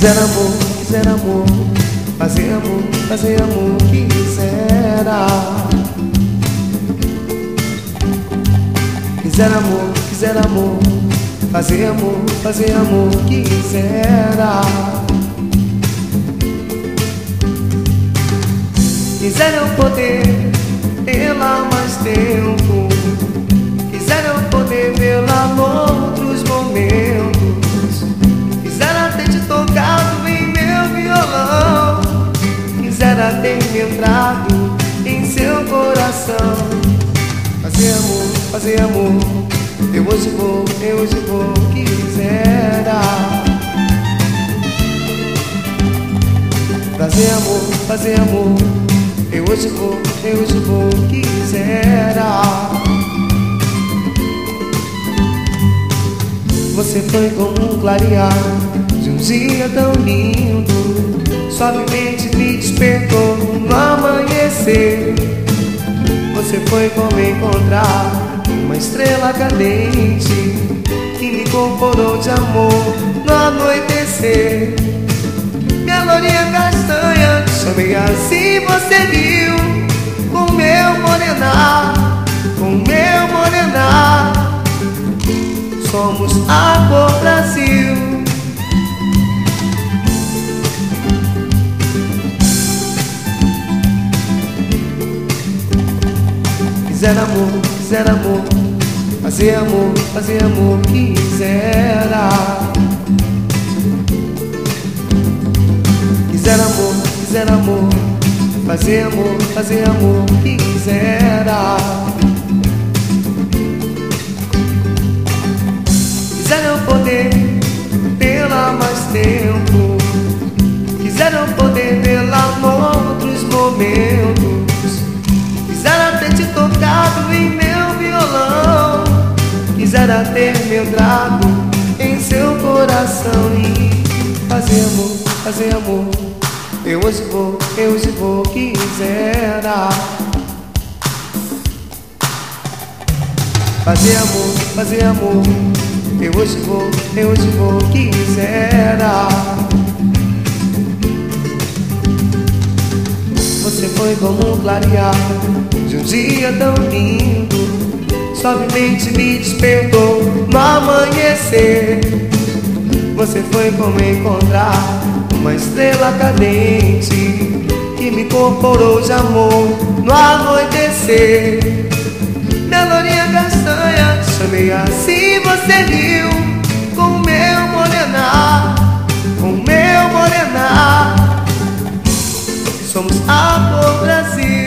quiser amor, fazer amor, quisera. Quiser amor, fazer amor, quisera. Quiser eu poder tê-la mais tempo, quiser eu poder vê-la noutros momentos, quisera ter te tocado em meu violão, quisera ter me entrado em seu coração. Fazer amor, eu hoje vou, quisera. Fazer amor, eu hoje vou, quisera. Você foi como um clarear de um dia tão lindo, suavemente me despertou no amanhecer. Você foi como encontrar uma estrela cadente que me incorporou de amor no anoitecer. Minha lourinha castanha, chamei assim, você viu, com meu morenar, somos a cor Brasil. Quiser amor, fazer amor, quisera. Quiser amor, fazer amor, quisera. Quiser eu poder tê-la mais tempo, quiser eu poder vê-la noutros momentos, quisera ter te tocado em meu violão, quisera ter me entrado em seu coração e fazer amor, eu hoje vou, quisera. Fazer amor, eu hoje vou, quisera. Você foi como um clarear de um dia tão lindo, suavemente me despertou no amanhecer. Você foi como encontrar uma estrela cadente que me incorporou de amor no anoitecer. Minha lourinha castanha, chamei assim, você viu, com meu morenar, somos a cor Brasil.